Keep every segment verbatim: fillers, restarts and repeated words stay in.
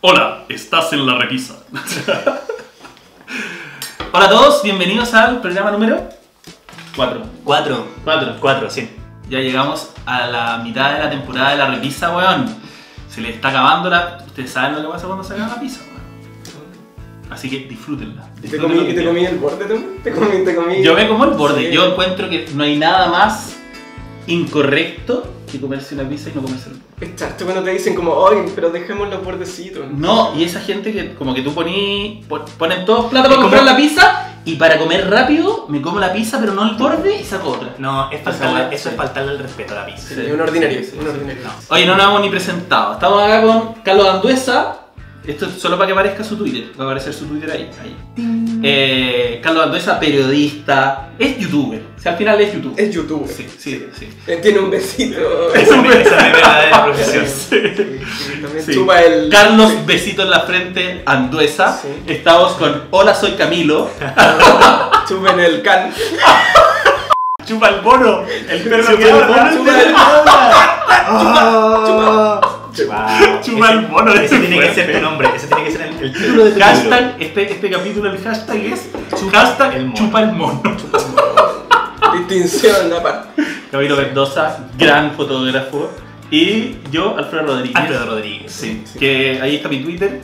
Hola, estás en la repisa. Hola a todos, bienvenidos al programa número cuatro. cuatro. cuatro. cuatro, sí. Ya llegamos a la mitad de la temporada de la repisa, weón. Se le está acabando la... Ustedes saben lo que pasa cuando se acaba la pizza, weón. Así que disfrútenla. ¿Te comí, ¿y te comí el borde también? ¿Te comí, te comí? Yo me como el borde. Sí. Yo encuentro que no hay nada más incorrecto que comerse una pizza y no comerse el borde. Es chato cuando te dicen como, oye, pero dejemos los bordecitos. No, y esa gente que como que tú poní, pon- ponen todos plata para Es comprar como- la pizza y para comer rápido me como la pizza pero no el borde y saco otra. No, es faltarle, Esa- eso sí. es faltarle el respeto a la pizza. Sí, un ordinario, sí, sí, un sí. ordinario. No. Oye, no nos hemos ni presentado. Estamos acá con Carlos Anduesa. Esto es solo para que aparezca su Twitter. Va a aparecer su Twitter ahí. ahí. Eh, Carlos Anduesa, periodista. Es youtuber. O sea, al final es youtuber. Es youtuber. Sí, sí, sí. Él tiene un besito. Esa es mi esa es mi verdadera profesión. Sí, sí, también Sí. chupa el... Carlos, Sí. besito en la frente, Anduesa. Sí. Estamos con Hola, soy Camilo. Chupa en el can. Chupa el mono. El perro Chupa que el habla. mono, Chupa el el mono. Wow. Chupa el mono, Ese ese tiene que fue. ser tu nombre. Ese tiene que ser el, el título de tu Hashtag, este, este capítulo, el hashtag es hashtag el mono. chupa el mono. Distinción aparte. Camilo Mendoza, gran fotógrafo. Y yo, Alfredo Rodríguez. Alfredo Rodríguez. Sí, que ahí está mi Twitter.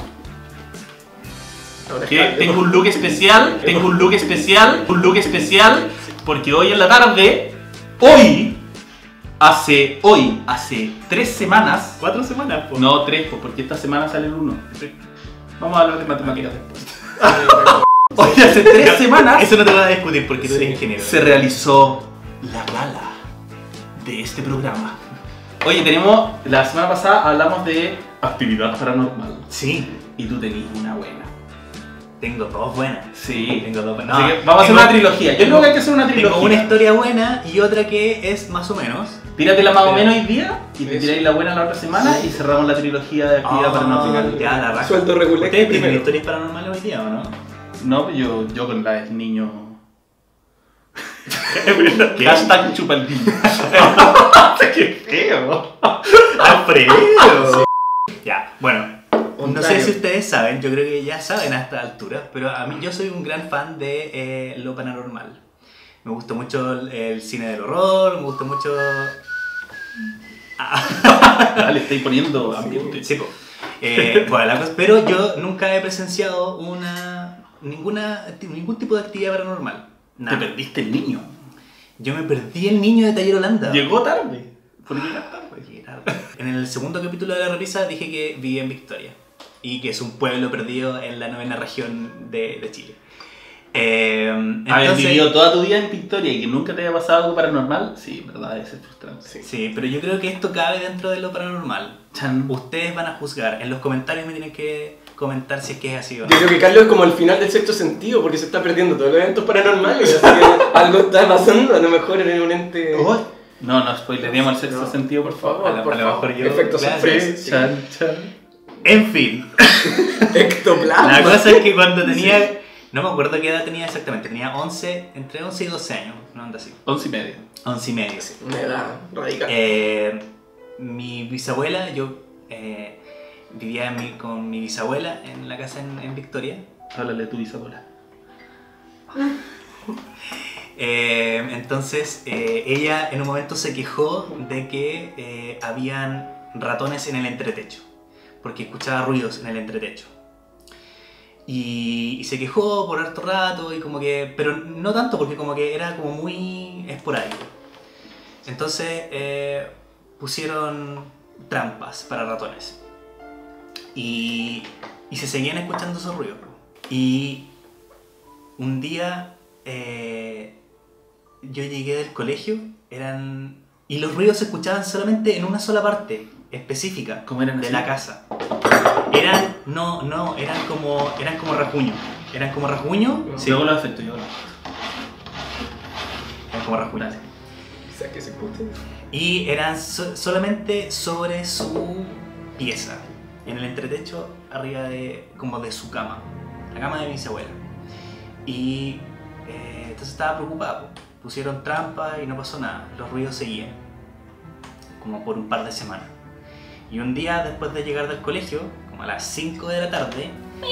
Ahora Que está- tengo un look especial, tengo un look especial, un look especial, porque hoy en la tarde, hoy, hace, hoy, hace tres semanas, Cuatro semanas, po. no tres, pues, porque esta semana sale el uno. Vamos a hablar de matemáticas después. Hoy hace tres semanas Eso no te lo voy a discutir porque tú eres ingeniero. se realizó la gala de este programa. Oye, tenemos, la semana pasada hablamos de actividad paranormal Sí. y tú tenías una buena. Tengo dos buenas. Sí, Tengo dos buenas. así No, que vamos a hacer tengo- una trilogía. Yo creo que hay que hacer una trilogía. Tengo una historia buena y otra que es más o menos. Tíratela más o Pero- menos hoy día y te Eso. tiráis la buena la otra semana y cerramos la trilogía de actividad Ah, paranormal. ya, la raja. Sueldo regular ¿Ustedes tienen primero. historias paranormales hoy día o no? No, yo, yo con la del niño. ¿Qué? Hashtag chupa el niño. ¡Qué feo! ¡Alfredo! Ya, bueno. No sé Ontario. si ustedes saben, yo creo que ya saben a esta altura, pero a mí yo soy un gran fan de eh, lo paranormal. Me gusta mucho el, el cine del horror, me gusta mucho... Ah, le estoy poniendo ambiente. Sí, po. Eh, bueno, la cosa- pero yo nunca he presenciado una ninguna ningún tipo de actividad paranormal. Te Nada. perdiste el niño. Yo me perdí el niño de Taller Holanda. Llegó tarde. ¿Por qué llegar tarde? Llegué tarde. En el segundo capítulo de la repisa dije que vivía en Victoria y que es un pueblo perdido en la novena región de, de Chile. Eh, Haber entonces- vivido toda tu vida en Victoria y que nunca te haya pasado algo paranormal, sí, verdad, debe ser frustrante. Sí. Sí, pero yo creo que esto cabe dentro de lo paranormal. Chan. Ustedes van a juzgar. En los comentarios me tienen que comentar si es que es así o no. Yo creo que Carlos es como el final del sexto sentido porque se está perdiendo todos los eventos paranormales. Así que algo está pasando, a lo mejor en un ente. Oh, no, no, spoileremos el sexto No, sentido, por favor. a la- por a lo favor. mejor yo- Efecto claro, sorpresa. Sí, chan, chan. En fin, Ectoplasma. la cosa es que cuando tenía... No me acuerdo qué edad tenía exactamente. Tenía once, entre once y doce años. No anda así. Once y medio. once y medio. Una edad radical. Eh, mi bisabuela, yo eh, vivía en mi- con mi bisabuela en la casa en, en Victoria. Háblale a tu bisabuela. Eh, entonces eh, ella en un momento se quejó de que eh, habían ratones en el entretecho, porque escuchaba ruidos en el entretecho. Y, y se quejó por harto rato, y como que, pero no tanto porque como que era como muy esporádico. Entonces eh, pusieron trampas para ratones. Y, y se seguían escuchando esos ruidos. Y un día eh, yo llegué del colegio, eran y los ruidos se escuchaban solamente en una sola parte específica ¿Cómo eran de así? la casa. Eran, no, no, eran como, eran como rasguño. Eran como rasguño. Sí, yo hago los efectos, yo hago los Eran como rasguño. efectos. O sea, que se escuche. Y eran so- solamente sobre su pieza, en el entretecho, arriba de, como de su cama, la cama de mi bisabuela. Y eh, entonces estaba preocupado. Pusieron trampa y no pasó nada. Los ruidos seguían, como por un par de semanas. Y un día después de llegar del colegio, como a las cinco de la tarde,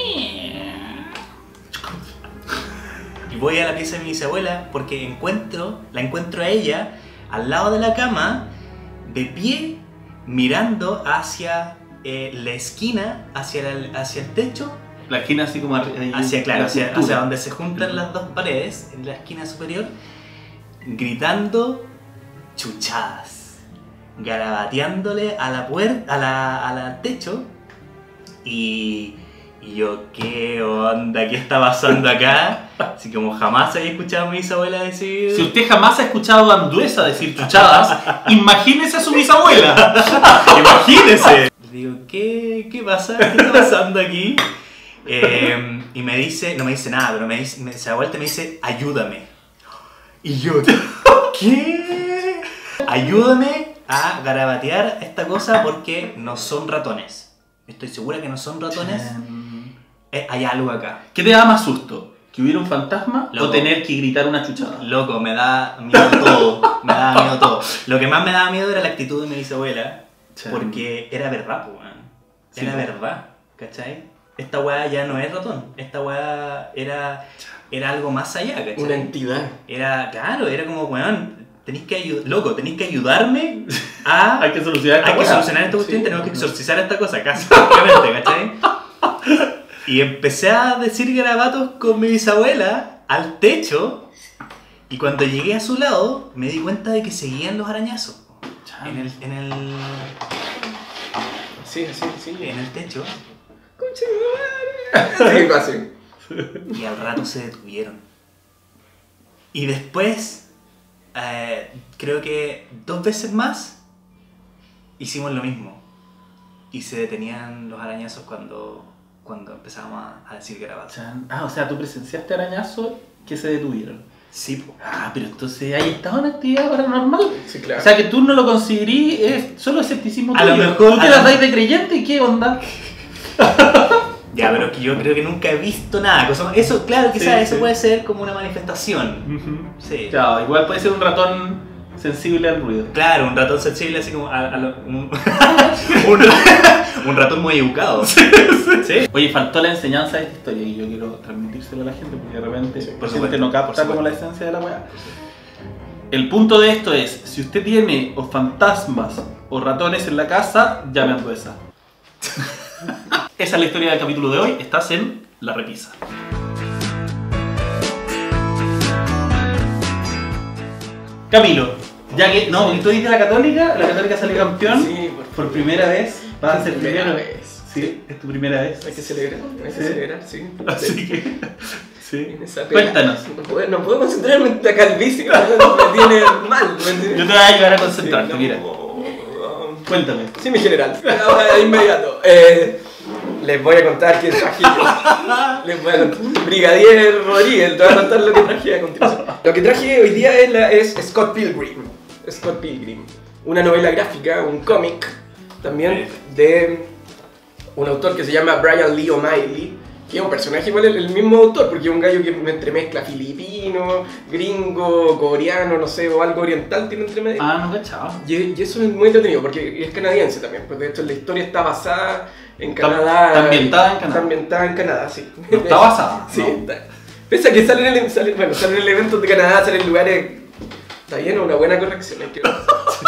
y voy a la pieza de mi bisabuela porque encuentro, la encuentro a ella al lado de la cama, de pie, mirando hacia eh, la esquina, hacia, la, hacia el techo. La esquina así como arriba. Hacia, claro, hacia, hacia donde se juntan las dos paredes, en la esquina superior, gritando chuchadas, garabateándole a la puerta, a la, a la- al techo. Y, y yo, ¿qué onda? ¿Qué está pasando acá? Así como jamás había escuchado a mi bisabuela decir... Si usted jamás ha escuchado a Anduesa decir chuchadas, imagínese a su bisabuela. Imagínese. Le digo, ¿qué, qué pasa? ¿Qué está pasando aquí? Eh, y me dice, no me dice nada, pero me dice, me, se da vuelta y me dice, ayúdame. Y yo, ¿qué? Ayúdame a garabatear esta cosa porque no son ratones. Estoy segura que no son ratones. Eh, hay algo acá. ¿Qué te da más susto? ¿Que hubiera un fantasma Loco. o tener que gritar una chuchada? Loco, me da miedo todo. Me da miedo todo. Lo que más me daba miedo era la actitud de mi bisabuela. Chan. Porque era verdad, pues, weón. Era Sí, verdad, ¿cachai? Esta weá ya no es ratón. Esta weá era, era algo más allá, ¿cachai? Una entidad. Era, claro, era como, weón, tenéis que ayudar, loco, tenéis que ayudarme a... Hay que solucionar esta hay que weá. solucionar esta cuestión, Sí. tenemos que exorcizar esta cosa, casi, obviamente, ¿cachai? Y empecé a decir garabatos con mi bisabuela al techo, y cuando llegué a su lado, me di cuenta de que seguían los arañazos. Chan. En el, en el, Sí, sí, sí. en el techo, Concha de madre. Sí, así. y al rato se detuvieron. Y después, eh, creo que dos veces más, hicimos lo mismo. Y se detenían los arañazos cuando, cuando empezábamos a, a decir garabatos. Chan. Ah, o sea, tú presenciaste arañazos que se detuvieron. Sí, po. Ah, pero entonces ahí estaba una actividad paranormal. Sí, claro. O sea, que tú no lo considerí, es solo escepticismo A lo tuyo. mejor- ¿Tú te a las lo- dais de creyente y qué onda? Ya, pero que yo creo que nunca he visto nada. Cosa- Eso, claro, quizás Sí, eso sí. puede ser como una manifestación. Sí. Claro, igual puede ser un ratón sensible al ruido. Claro, un ratón sensible así como a, a lo- un, un, un ratón muy educado. Sí. Oye, faltó la enseñanza de esta historia y yo quiero transmitírselo a la gente porque de repente Sí, por por gente supuesto, no por capta supuesto. como la esencia de la weá. El punto de esto es, si usted tiene o fantasmas o ratones en la casa, llame a Anduesa. Esa es la historia del capítulo de hoy, estás en La Repisa. Camilo, ya que, no, tú dices la Católica, la Católica salió campeón Sí, por, por primera vez, vas a ser Primera primero. vez. Sí, es tu primera vez. Hay que celebrar, hay que Sí. celebrar, sí. Así que, sí. En esa pena. Cuéntanos. No puedo, no puedo concentrarme en la calvicie, me tiene mal. ¿me entiendes? Yo te voy a ayudar a concentrarte, Sí, no, mira. no. Cuéntame. Sí, mi general. Ahora de inmediato. Eh, les voy a contar qué traje yo. Les voy a contar. Brigadier Rodríguez, te voy a contar lo que traje a continuación. Lo que traje hoy día es, la, es Scott Pilgrim. Scott Pilgrim. Una novela gráfica, un cómic, también de un autor que se llama Brian Lee O'Malley, que es un personaje igual el, el mismo autor, porque es un gallo que me entremezcla filipino, gringo, coreano, no sé, o algo oriental tiene entre medio. Ah, no cachaba. Y, y eso es muy entretenido porque es canadiense también, pues de hecho la historia está basada en Está- Canadá. está ambientada en Canadá. Está ambientada en Canadá, sí. No está basada, Sí, no. está. Pese a que salen en, salen, bueno, salen en eventos de Canadá, salen en lugares... Está bien, una buena corrección, hay que ver.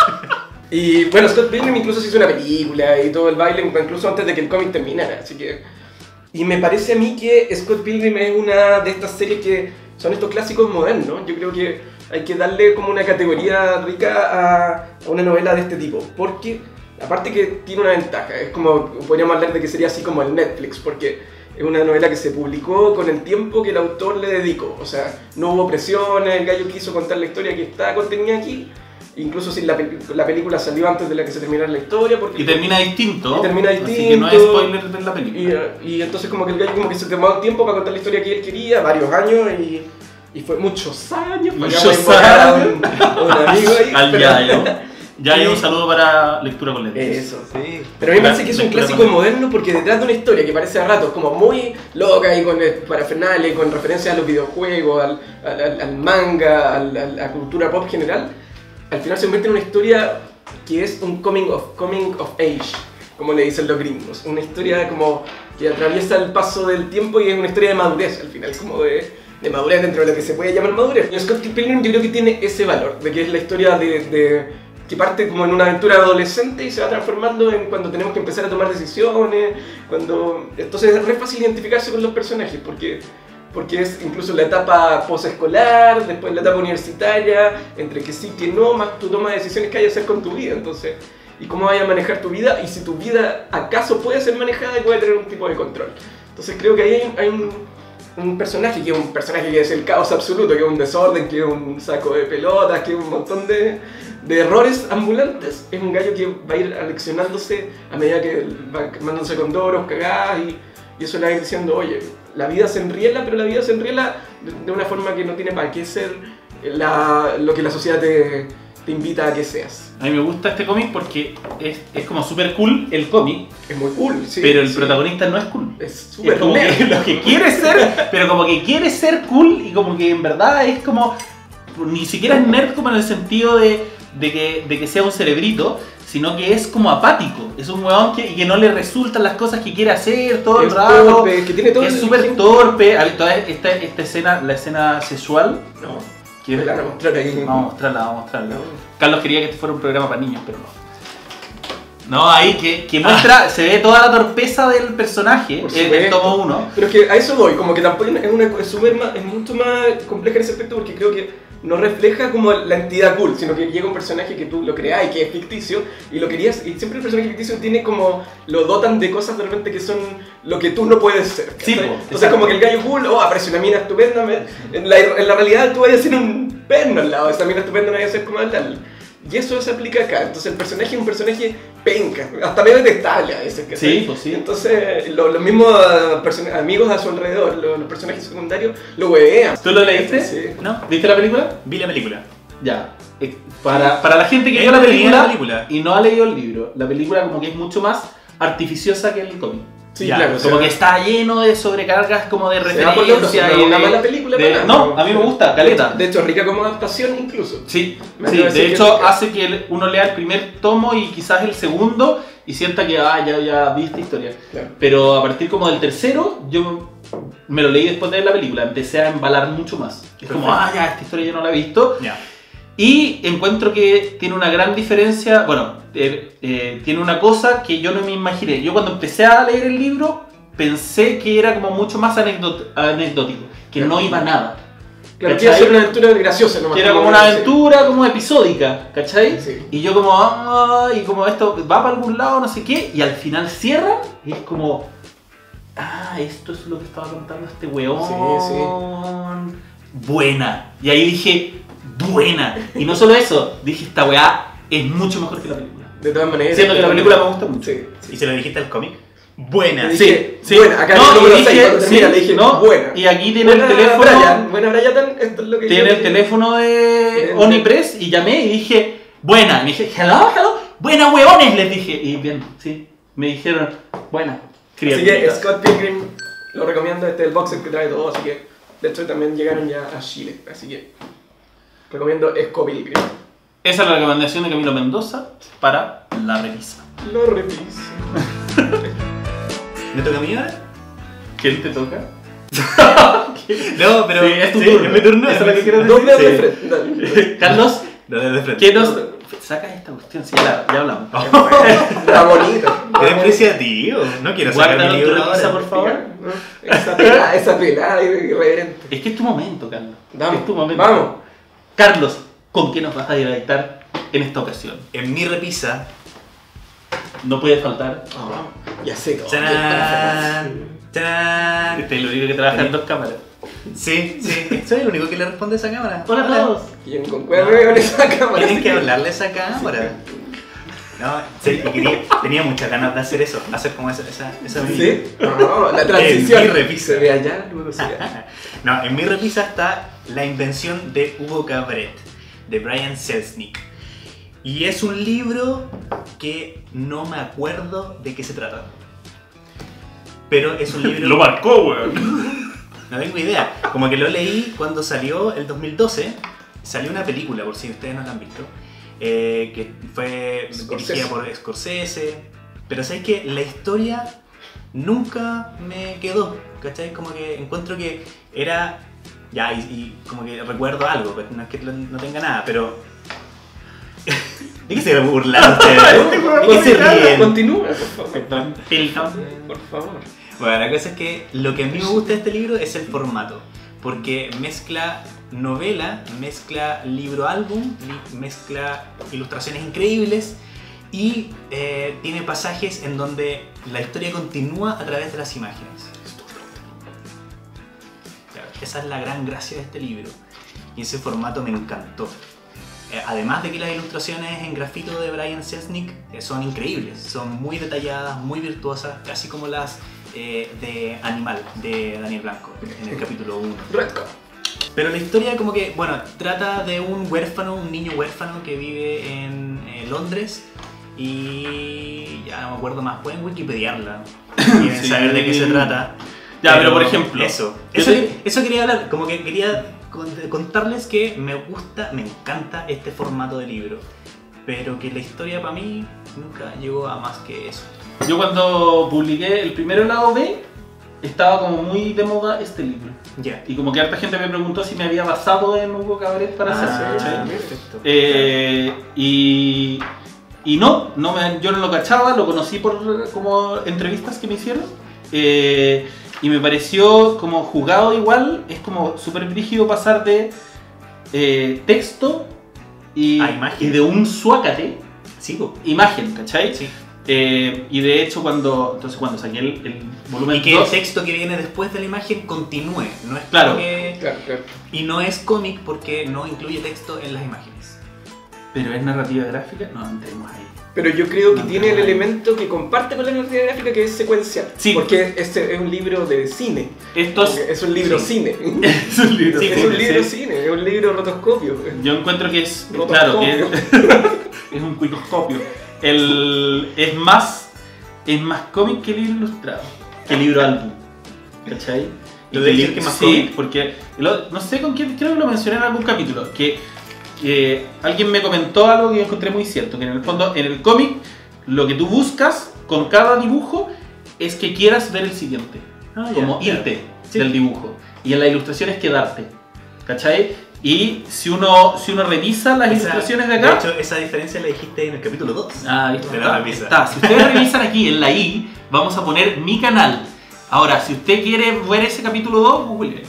Y bueno, Scott Pilgrim incluso se hizo una película y todo el baile, incluso antes de que el cómic terminara, así que... Y me parece a mí que Scott Pilgrim es una de estas series que son estos clásicos modernos. Yo creo que hay que darle como una categoría rica a, a una novela de este tipo, porque aparte que tiene una ventaja, es como, podríamos hablar de que sería así como el Netflix, porque es una novela que se publicó con el tiempo que el autor le dedicó, o sea, no hubo presiones, el gallo quiso contar la historia que está contenida aquí, incluso si la, pe- la película salió antes de la que se terminara la historia, porque Y termina distinto. Y termina Así que no es distinto. spoiler de la película. Y, y entonces como que el gallo como que se tomó el tiempo para contar la historia que él quería, varios años, y, y fue muchos años. Muchos podríamos invocar a años. un, a un amigo ahí. Al pero- Yayo. Yayo, Y- un saludo para lectura con lentes. Eso. Sí. Pero a mí me parece que es un Lectura clásico con- moderno porque detrás de una historia que parece a ratos como muy loca y con eh, parafernales, con referencias a los videojuegos, al, al, al- al manga, al- al- a la cultura pop general, al final se convierte en una historia que es un coming of, coming of age. como le dicen los gringos. Una historia como que atraviesa el paso del tiempo y es una historia de madurez al final, como de, de madurez dentro de lo que se puede llamar madurez. Y Scott Pilgrim yo creo que tiene ese valor, de que es la historia de, de que parte como en una aventura adolescente y se va transformando en cuando tenemos que empezar a tomar decisiones, cuando... Entonces es re fácil identificarse con los personajes, porque... porque es incluso la etapa posescolar, después la etapa universitaria, entre que sí, que no, más tú tomas decisiones que hay que hacer con tu vida, entonces, y cómo vayas a manejar tu vida, y si tu vida acaso puede ser manejada y puede tener un tipo de control. Entonces creo que ahí hay, hay un, un personaje, que es un personaje que es el caos absoluto, que es un desorden, que es un saco de pelotas, que es un montón de, de errores ambulantes. Es un gallo que va a ir aleccionándose a medida que va mandándose con doros, cagadas, y, y eso le va a ir diciendo, oye, la vida se enriela, pero la vida se enriela de, de una forma que no tiene para qué ser la, lo que la sociedad te, te invita a que seas. A mí me gusta este cómic porque es, es como súper cool el cómic, Es muy cool, sí. pero el sí. protagonista no es cool. Es Es súper como nerd. que lo que quiere ser, pero como que quiere ser cool y como que en verdad es como... Ni siquiera es nerd como en el sentido de, de, que, de que sea un cerebrito, sino que es como apático. Es un weón que, que no le resultan las cosas que quiere hacer todo el Es rato. torpe, que tiene todo Es el- súper torpe. A ver, toda esta, esta escena, la escena sexual... No, que- me la van a mostrar ahí. Vamos a mostrarla, vamos a mostrarla. No. Carlos quería que este fuera un programa para niños, pero no. No, ahí que, que muestra, se ve toda la torpeza del personaje Por en el supuesto. tomo uno. Pero es que a eso voy, como que tampoco es, una, es, súper más, es mucho más compleja en ese aspecto porque creo que no refleja como la entidad cool, sino que llega un personaje que tú lo creas y que es ficticio y lo querías, y siempre el personaje ficticio tiene como, lo dotan de cosas de repente que son lo que tú no puedes ser. Sí, ¿cachai? po, Entonces exacto. como que el gallo cool, oh, aparece una mina estupenda, me- en, la, en la realidad tú vayas a ser un perno al lado de esa mina estupenda, no vayas a ser como tal. Y eso se aplica acá, entonces el personaje es un personaje penca, hasta medio detestable a veces. ¿cachai? Sí, pues sí. Entonces lo- los mismos ah, person- amigos a su alrededor, lo- los personajes secundarios, lo huevean. ¿Tú lo leíste? Sí. ¿No? ¿Viste la película? Vi la película. Ya. Eh, Para, para la gente que Eh, vio la leí película, la película. y no ha leído el libro, la película como que es mucho más artificiosa que el cómic. Sí, Ya, claro. o sea, Como que está lleno de sobrecargas como de se va por los referencia no y es una de- mala película de- para No, nada. a mí me gusta, caleta. De hecho, rica como adaptación incluso. Sí, Me sí, atrevo a decir de que hecho rica. hace que el- uno lea el primer tomo y quizás el segundo y sienta que ah, ya, ya vi esta historia. Claro. Pero a partir como del tercero, yo me lo leí después de ver la película, empecé a embalar mucho más. Es como, Perfecto. ah, ya, esta historia yo no la he visto. Ya. Y encuentro que tiene una gran diferencia, bueno, eh, eh, tiene una cosa que yo no me imaginé. Yo cuando empecé a leer el libro, pensé que era como mucho más anecdot- anecdótico, que no iba a nada. Claro, ¿Cachai? quiere hacer una aventura graciosa nomás. Que era como una aventura como episódica, ¿cachai? Sí. Y yo como, ah, y como esto va para algún lado, no sé qué, y al final cierra y es como, ah, esto es lo que estaba contando este weón. Sí, Buena. Y ahí dije, buena. Y no solo eso, dije, esta weá es mucho mejor que la película. De todas maneras. Siendo que la película me gusta mucho. Sí. ¿Y se lo dijiste al cómic? Buena. Le Sí, dije, sí. buena, acá No, en el número y seis, dije, cuando termina, sí, le dije, no, buena. y aquí tiene el Buena, teléfono. Brian, buena Brian, esto es lo que Tiene yo- el teléfono de Bien. Onipress y llamé y dije, buena. Y me dije, hello, hello, buena huevones, les dije. Y bien, sí, me dijeron, buena. Así que criaturita. Scott Pilgrim lo recomiendo, este es el box set que trae todo, así que de hecho también llegaron ya a Chile, así que recomiendo Scott Pilgrim. Esa es la recomendación de Camilo Mendoza para la revisa. Lo reviso. ¿Me toca a mí ahora? ¿Quién te toca? No, pero Sí, es tu sí, turno. es mi turno. Esa es la que quiero decir. Doble Sí. de frente, dale. Carlos, Dale de frente. ¿qué nos...? Saca esta cuestión, sí, ya, ya hablamos. Está bonito. Qué despreciativo. No quiero sacar Guárdalo mi en tu libro revisa, ahora. por favor. ¿No? Esa pelada, esa pelada irreverente. Es que es tu momento, Carlos. Vamos, es tu momento. vamos. Carlos, ¿con qué nos vas a deleitar en esta ocasión? En mi repisa. No puede faltar. Oh, ya sé. todo. ¡Tarán! ¡Tarán! Este es el único que trabaja en dos cámaras. Sí, sí. Soy el único que le responde a esa cámara. Hola a todos. ¿Quién concuerda con esa cámara? Tienen que hablarle a esa cámara. No, sí, y quería- tenía muchas ganas de hacer eso, hacer como esa, esa, esa ¿Sí? No, la transición. En mi repisa. Se ve allá, luego se ve allá. No, en mi repisa está La invención de Hugo Cabret, de Brian Selznick. Y es un libro que no me acuerdo de qué se trata. Pero es un libro... marcó, weón. No tengo idea. Como que lo leí cuando salió el dos mil doce. Salió una película, por si ustedes no la han visto. eh, que fue Scorsese. dirigida por Scorsese. Pero sabes que la historia nunca me quedó, ¿cachai? Como que encuentro que era... Ya, y, y como que recuerdo algo, pues no es que no tenga nada, pero... ¿De qué se burlan ustedes? ¿De qué se ríen? Continúa, por favor. Perdón. Por favor. Bueno, la cosa es que lo que a mí me gusta de este libro es el formato, porque mezcla novela, mezcla libro-álbum, mezcla ilustraciones increíbles y eh, tiene pasajes en donde la historia continúa a través de las imágenes. Claro, esa es la gran gracia de este libro y ese formato me encantó. Eh, además de que las ilustraciones en grafito de Brian Selznick eh, son increíbles, son muy detalladas, muy virtuosas, casi como las eh, de Animal de Daniel Blanco en el capítulo uno. Redco. Pero la historia como que, bueno, trata de un huérfano, un niño huérfano que vive en eh, Londres y ya no me acuerdo más, pueden wikipediarla, quieren Sí. saber de qué se trata. Ya, pero por ejemplo, Eso, yo eso, te- eso quería hablar, como que quería cont- contarles que me gusta, me encanta este formato de libro, pero que la historia para mí nunca llegó a más que eso. Yo cuando publiqué el primero lado B, estaba como muy de moda este libro. Ya. Y como que harta gente me preguntó si me había basado en Hugo Cabret para Ah, hacerlo, ¿cachai? perfecto. Eh, y, y no, no me, yo no lo cachaba, lo conocí por como entrevistas que me hicieron. Eh, y me pareció como jugado igual, es como súper brígido pasar de eh, texto y, A imagen. y de un suácate, Sí, po. imagen, ¿cachai? Sí. Eh, y de hecho cuando, entonces cuando saqué el, el volumen Y que el dos, texto que viene después de la imagen continúe, no es Claro. que... Claro, claro. Y no es cómic porque no incluye texto en las imágenes. pero es narrativa gráfica, no entremos ahí. Pero yo creo que No, tiene no, el no. elemento que comparte con la narrativa gráfica, que es secuencial. Sí. Porque este es un libro de cine. Esto es, Es un libro Sí. cine. es un libro. Sí, es un sí. libro cine, es un libro rotoscopio. Yo encuentro que es, Rotoscopio. claro, que es, es un cuicoscopio. El, es más, es más cómic que libro ilustrado, que libro álbum, ¿cachai? ¿Tú Y decís li- que es más sí, cómic? porque lo- no sé con quién, creo que lo mencioné en algún capítulo, que eh, alguien me comentó algo que yo encontré muy cierto, que en el fondo, en el cómic, lo que tú buscas con cada dibujo es que quieras ver el siguiente, Ah, ya, como ya. irte Sí. del dibujo, y en la ilustración es quedarte, ¿cachai? Y si uno, si uno revisa las Esa- ilustraciones de acá... De hecho, esa diferencia la dijiste en el capítulo dos. Ah, ¿viste? de la Está, revisa. está. Si ustedes revisan aquí en la I, vamos a poner mi canal. Ahora, si usted quiere ver ese capítulo dos, google.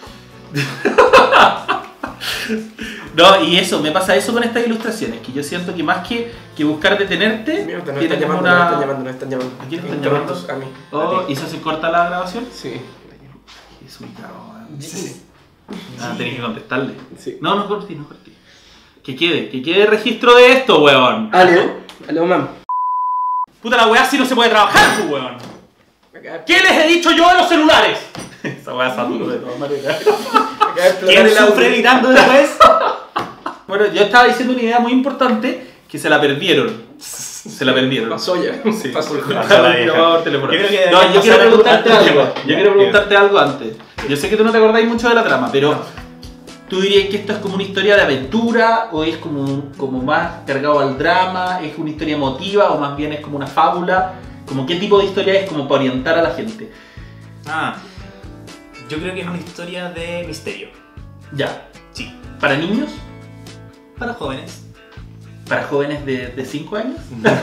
No, y eso, me pasa eso con estas ilustraciones, que yo siento que más que, que buscar detenerte, Mierda, nos tiene están como llamando, nos están una... llamando, nos están llamando. ¿A quién están Interruptos llamando? A mí. Oh, ¿y eso se corta la grabación? Sí. Jesús, cabrón. Sí. Ah, tenés que contestarle. Sí. No, no corté, no corté. Que quede, que quede registro de esto, weón. Aló, aló, mam. Puta la weá, si no se puede trabajar, pues, weón. Acá, ¿Qué les he dicho yo a los celulares? Esa weá saturo de todas maneras. acaba de explotar ¿Quién el audio. sufre editando después? Bueno, yo estaba diciendo una idea muy importante que se la perdieron. Se la perdieron. Pasó ya. Sí. Pasó el Pasó juego. la vieja. Grabador teléfono. Yo creo que No, yo deberíamos quiero pasar a- preguntarte al algo. tema. Yo quiero preguntarte algo antes. Yo sé que tú no te acordáis mucho de la trama, pero ¿tú dirías que esto es como una historia de aventura o es como, como más cargado al drama? ¿Es una historia emotiva o más bien es como una fábula? ¿Como qué tipo de historia es como para orientar a la gente? Ah, yo creo que es una historia de misterio. Ya. Sí. ¿Para niños? Para jóvenes. ¿Para jóvenes de cinco años?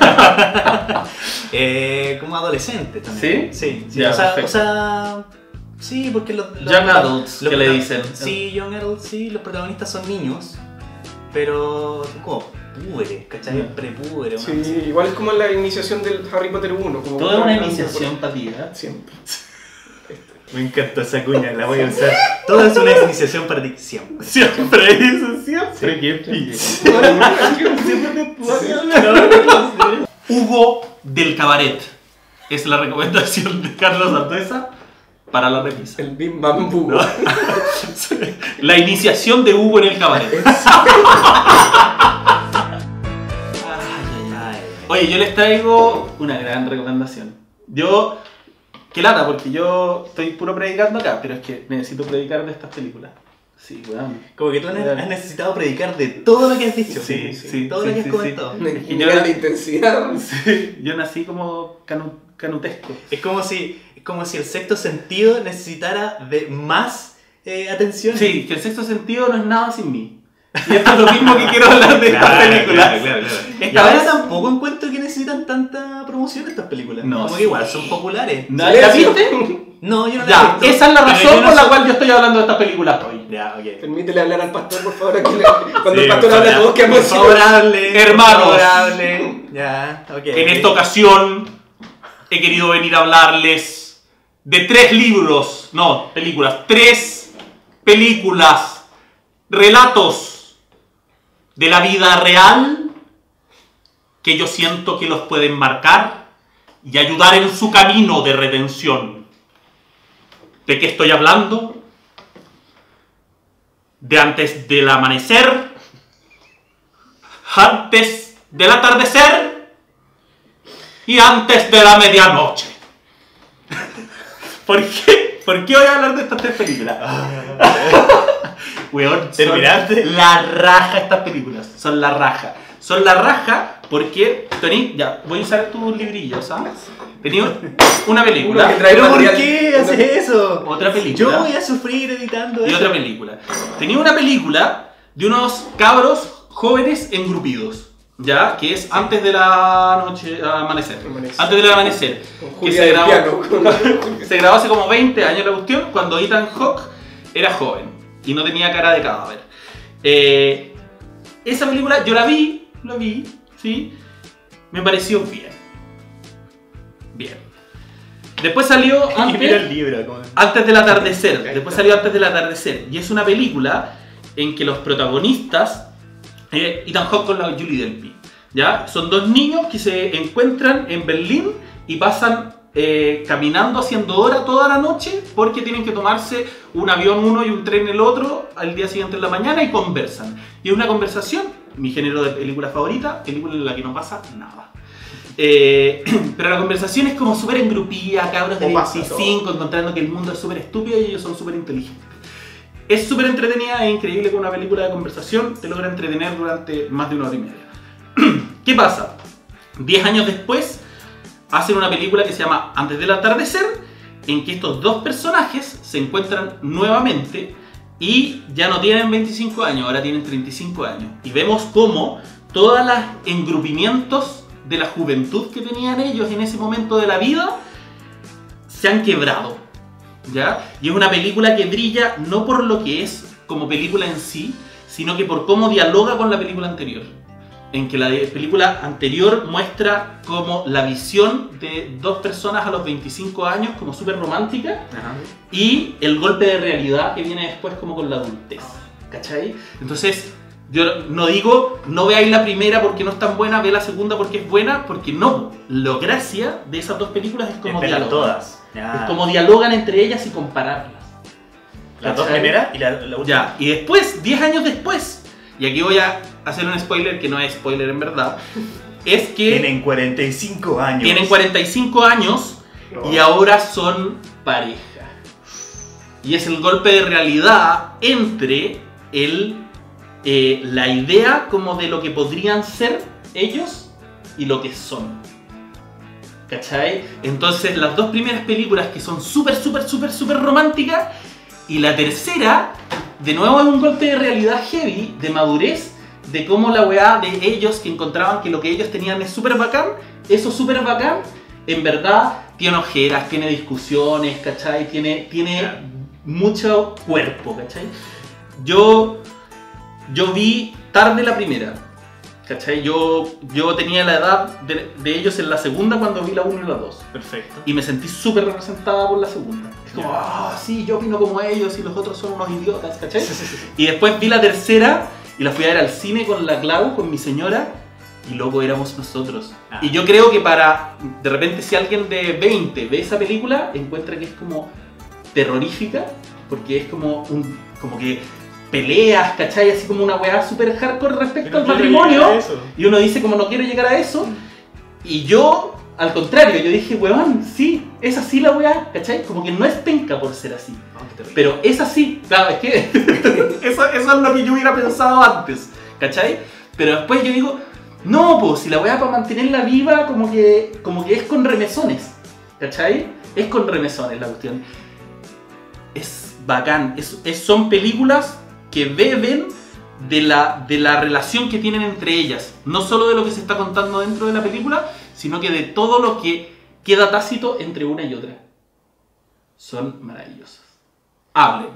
eh, como adolescentes también. ¿Sí? Sí, sí. Ya, o, sea, perfecto. o sea, sí, porque los, los- Young adults, que le prota- dicen. Sí, young adults, sí, los protagonistas son niños, pero son como púberes, ¿cachai? Ya. Prepúberes. una Sí, cosa así. igual es como la iniciación del Harry Potter uno. Como Toda una caminando iniciación por- para ti, ¿eh? Siempre. Me encanta esa cuña, la voy a usar. Todo es una iniciación para ti, siempre. Siempre, eso siempre. Qué pillo. Hugo del Cabaret es la recomendación de Carlos Santoesa para la repisa. El Bim Bam Boo. ¿No? La iniciación de Hugo en el Cabaret. Ay, Oye, yo les traigo una gran recomendación. Yo, qué lata, porque yo estoy puro predicando acá, pero es que necesito predicar de estas películas. Sí, weón. Como que tú has, has necesitado predicar de todo lo que has dicho. Sí, sí, todo sí, lo que has sí, comentado. Un Y nivel yo- de intensidad. Sí, yo nací como canu- canutesco. Es como si, es como si el sexto sentido necesitara de más eh, atención. Sí, que el sexto sentido no es nada sin mí. Y esto es lo mismo que quiero hablar de Claro, esta película. claro, claro, claro. Y Esta ahora vez- tampoco encuentro que necesitan tanta promoción estas películas. No, como sí. que igual son populares. ¿La ¿la viste? No, yo no la he Ya, visto, esa es la pero razón yo no por la soy- cual yo estoy hablando de esta película hoy. Ya, ok. Permítele hablar al pastor, por favor. Aquí le- Cuando Sí, el pastor por habla, favor, todos quedamos así. favorable, Hermanos. favorable. Ya, ok. En esta ocasión he querido venir a hablarles de tres libros, no, películas, tres películas, relatos de la vida real que yo siento que los pueden marcar y ayudar en su camino de redención. ¿De qué estoy hablando? De antes del amanecer, antes del atardecer y antes de la medianoche. ¿Por qué? ¿Por qué voy a hablar de estas tres películas? Weón, son ¿Terminaste? la raja estas películas. Son la raja. Son la raja porque, Tony, ya, voy a usar tus librillos, ¿sabes? Tenía una Uno que película, trae ¿Pero por material- qué haces eso? otra película. Yo voy a sufrir editando Y eso. otra película. Tenía una película de unos cabros jóvenes engrupidos, ¿ya? Que es antes de la noche, amanecer. Amanecer. Antes del amanecer. Con Que Julia se del grabó, piano. se grabó hace como veinte años la cuestión, cuando Ethan Hawke era joven y no tenía cara de cadáver. Eh, esa película yo la vi, la vi, ¿sí? Me pareció bien. Bien. Después salió Y mira el antes, libro. Como... antes del atardecer. Después salió antes del atardecer. Y es una película en que los protagonistas, eh, Ethan Hawke con la Julie Delpy, ¿ya? Son dos niños que se encuentran en Berlín y pasan eh, caminando, haciendo hora toda la noche porque tienen que tomarse un avión uno y un tren el otro al día siguiente en la mañana y conversan. Y es una conversación, mi género de película favorita, película en la que no pasa nada. Eh, pero la conversación es como súper engrupida, cabros de O pasa veinticinco encontrando que el mundo es súper estúpido y ellos son súper inteligentes. Es súper entretenida, es increíble que una película de conversación te logra entretener durante más de una hora y media. ¿Qué pasa? Diez años después hacen una película que se llama Antes del atardecer, en que estos dos personajes se encuentran nuevamente y ya no tienen veinticinco años, ahora tienen treinta y cinco años. Y vemos cómo todos los engrupimientos de la juventud que tenían ellos en ese momento de la vida se han quebrado, ¿ya? Y es una película que brilla no por lo que es como película en sí, sino que por cómo dialoga con la película anterior. En que la de- película anterior muestra como la visión de dos personas a los veinticinco años como súper romántica y el golpe de realidad que viene después como con la adultez, ¿cachai? Entonces yo no digo no veáis la primera porque no es tan buena, ve la segunda porque es buena, porque no. Lo gracia de esas dos películas es como Verlas dialogan. todas. Ya. Es como dialogan entre ellas y compararlas. Las dos ¿cachai? primeras y la, la última. Ya, y después, diez años después, y aquí voy a hacer un spoiler que no es spoiler en verdad, es que Tienen cuarenta y cinco años. tienen cuarenta y cinco años No. y ahora son pareja. Y es el golpe de realidad entre el, eh, la idea como de lo que podrían ser ellos y lo que son. ¿Cachai? Entonces las dos primeras películas que son súper, súper, súper, súper románticas y la tercera, de nuevo es un golpe de realidad heavy, de madurez, de cómo la weá de ellos que encontraban que lo que ellos tenían es súper bacán, eso súper bacán, en verdad tiene ojeras, tiene discusiones, ¿cachai? Tiene, tiene Claro. mucho cuerpo, ¿cachai? Yo, yo vi tarde la primera, ¿cachai? Yo, yo tenía la edad de, de ellos en la segunda cuando vi la uno y la dos. Perfecto. Y me sentí súper representada por la segunda. Es como, Ya. ah, sí, yo opino como ellos y los otros son unos idiotas, ¿cachai? Y después vi la tercera y la fui a ver al cine con la Clau, con mi señora, y luego éramos nosotros. Ah. Y yo creo que para, de repente, si alguien de veinte ve esa película, encuentra que es como terrorífica, porque es como un, como que peleas, ¿cachai? Así como una weá súper hardcore respecto Pero al quiero matrimonio. llegar a eso. Y uno dice como no quiero llegar a eso. Y yo al contrario, yo dije, weón, sí, es así la weá, ¿cachai? Como que no es penca por ser así. Pero es así, claro, es que eso, eso es lo que yo hubiera pensado antes, ¿cachai? Pero después yo digo, no, pues si la weá para mantenerla viva como que, como que es con remesones, ¿cachai? Es con remesones la cuestión. Es bacán, es, es, son películas que beben de la, de la relación que tienen entre ellas. No solo de lo que se está contando dentro de la película, sino que de todo lo que queda tácito entre una y otra. Son maravillosas. Hablen.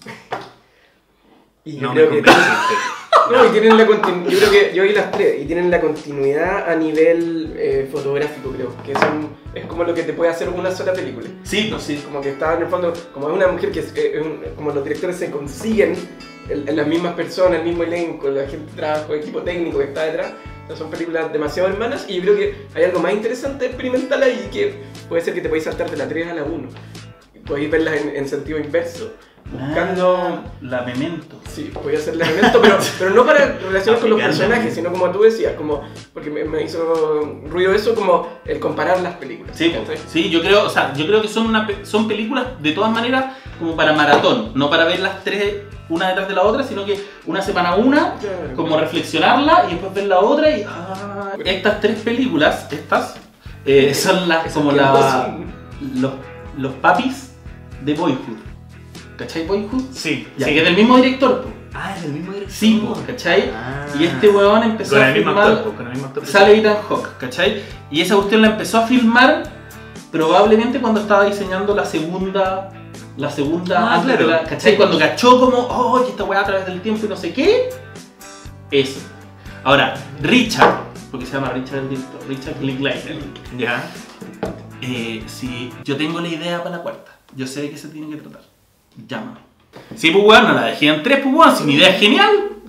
Y yo No creo me que convenciste. no, y tienen la continu- yo creo que yo vi las tres y tienen la continuidad a nivel eh, fotográfico, creo que son, es como lo que te puede hacer una sola película. Sí, pues sí. Como que está en el fondo, como es una mujer que es, eh, un- como los directores se consiguen el- el- las mismas personas, el mismo elenco, la gente de trabajo, el equipo técnico que está detrás. Entonces son películas demasiado hermanas y yo creo que hay algo más interesante experimental ahí que puede ser que te podéis saltar de la tres a la uno. Podéis verlas en, en sentido inverso, buscando... Ah, la Memento. Sí, podía hacer el elemento, pero, pero no para relacionar con los Aplicando. personajes, sino como tú decías, como, porque me, me hizo ruido eso, como el comparar las películas. Sí, ¿cachai? sí, yo creo, o sea, yo creo que son, una, pe- son películas de todas maneras como para maratón, no para ver las tres una detrás de la otra, sino que una semana una, Claro. como reflexionarla y después ver la otra y... Ah, estas tres películas, estas, eh, son las Esas como que la, no son- los, los papis de Boyhood. ¿Cachai Boyhood? Sí, Ya, sí. que es del mismo director, po. Ah, es del mismo director. Sí, po, ¿cachai? Ah. Y este weón empezó Con a el mismo filmar... actor, po, con el mismo actor. Sale Ethan Hawke, ¿cachai? Y esa cuestión la empezó a filmar probablemente cuando estaba diseñando la segunda... La segunda... Ah, antes de claro. la- ¿cachai? Cuando cachó como, oh, que esta weá a través del tiempo y no sé qué. Eso. Ahora, Richard, porque se llama Richard el director, Richard Linklater. Ya. Eh, si yo tengo la idea para la cuarta, yo sé de qué se tiene que tratar. Llámame. Sí, pues weón, no la dejé en tres, pues weón, si mi idea es genial.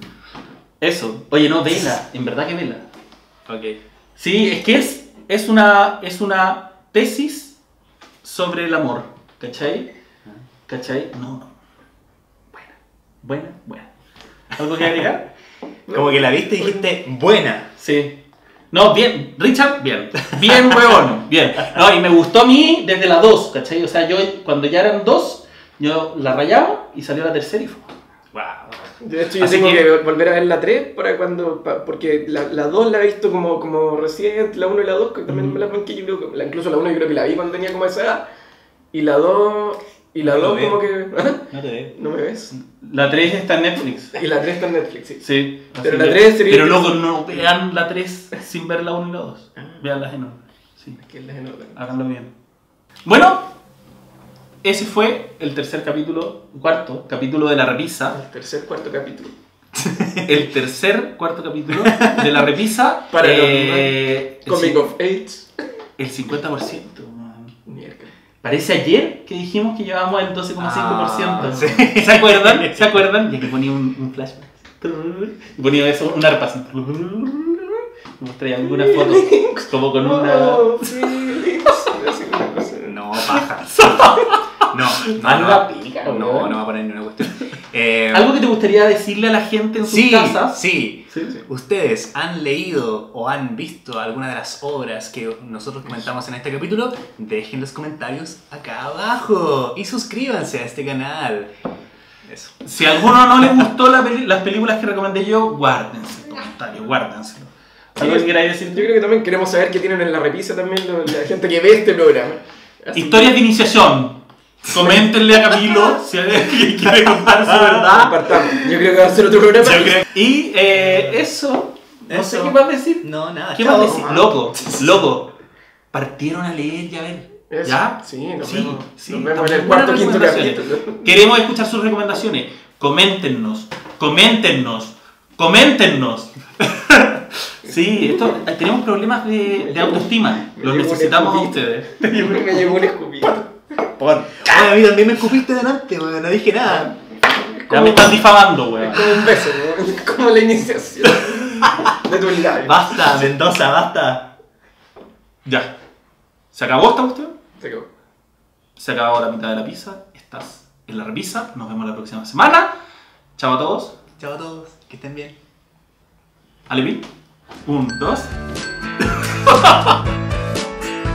Eso. Oye, no, vela, en verdad que vela. Ok. Sí, es que es, es, una, es una tesis sobre el amor, ¿cachai? ¿Cachai? No, no. Buena, buena, buena. ¿Algo que agregar? Como que la viste y dijiste, buena. Sí. No, bien, Richard, bien. Bien, huevón, bien. No, y me gustó a mí desde la dos, ¿cachai? O sea, yo cuando ya eran dos, yo la rayaba y salió la tercera y fue... Wow. De hecho, yo Así tengo que... que- volver a ver la tres para cuando... pa- porque la, la dos la he visto como, como reciente, la uno y la dos, que también Ujú. me la banqué, yo creo que... La, incluso la uno yo creo que la vi cuando tenía como esa edad. Y la dos... Y la No lo dos veo. como que... No te veo. ¿No me ves? La tres está en Netflix. Y la tres está en Netflix, sí. Sí. Pero así la que- tres sería- Pero luego no vean la tres sin ver la uno y la dos. Veanlas en orden. Sí. Que es la en orden. Háganlo bien. Bueno, ese fue el tercer capítulo, cuarto capítulo de la repisa. El tercer, cuarto capítulo. El tercer, cuarto capítulo de la repisa. Para eh, el, Comic cin- of Age. el cincuenta por ciento. man. Miércoles. Parece ayer que dijimos que llevábamos el doce coma cinco por ciento. Ah, sí. ¿Se acuerdan? ¿Se acuerdan? Y que ponía un, un flashback. Y ponía eso, un arpa así. Y mostré algunas fotos como con una... Oh, Felix. Así una cosa. No, paja. No, no, Algo no. aplica, No, weón. no va a poner ni una cuestión. Eh, ¿Algo que te gustaría decirle a la gente en sus sí, casas? sí. Sí, sí. ¿Ustedes han leído o han visto alguna de las obras que nosotros comentamos en este capítulo? Dejen los comentarios acá abajo y suscríbanse a este canal. Eso. Si a alguno no le gustó la peli- las películas que recomendé yo, guárdense el comentario, guárdenselo. ¿Algo que queráis Yo decir? creo que también queremos saber qué tienen en la repisa también lo- la gente que ve este programa. Así Historias de iniciación. Coméntenle a Camilo si alguien quiere contar su que verdad. partamos. Yo creo que va a ser otro programa. Yo creo- Y eh, eso, no sé Eso. qué más decir. No, nada. ¿Qué chao. más decir? Loco, loco. Partieron a leer y a ver. Eso. ¿Ya? Sí, nos Sí, vemos, sí, nos vemos en también el cuarto buenas quinto recomendaciones. capítulo. Queremos escuchar sus recomendaciones. Coméntennos, coméntennos, coméntennos. Sí, esto, tenemos problemas de, de autoestima. Me Los llegó un necesitamos a escupito. ustedes. Me llegó un escupito. Por. Ay, a mí también me escupiste delante, weón. No dije nada. Ya me están difamando, weón. Es como un beso, ¿no? Es como la iniciación de tus labios. Basta, Mendoza, basta. Ya. ¿Se acabó esta cuestión? Se acabó. Se acabó la mitad de la pizza. Estás en la repisa. Nos vemos la próxima semana. Chao a todos. Chao a todos, que estén bien. Alevín. Un, dos.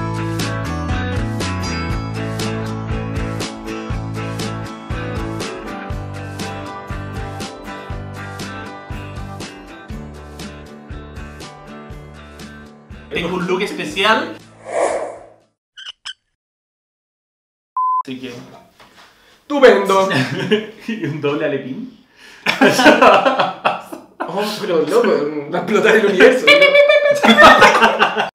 Tengo un look especial. Así que... ¡Estupendo! ¿Y un doble alepín? Oh, pero loco, va a explotar el universo. ¿No?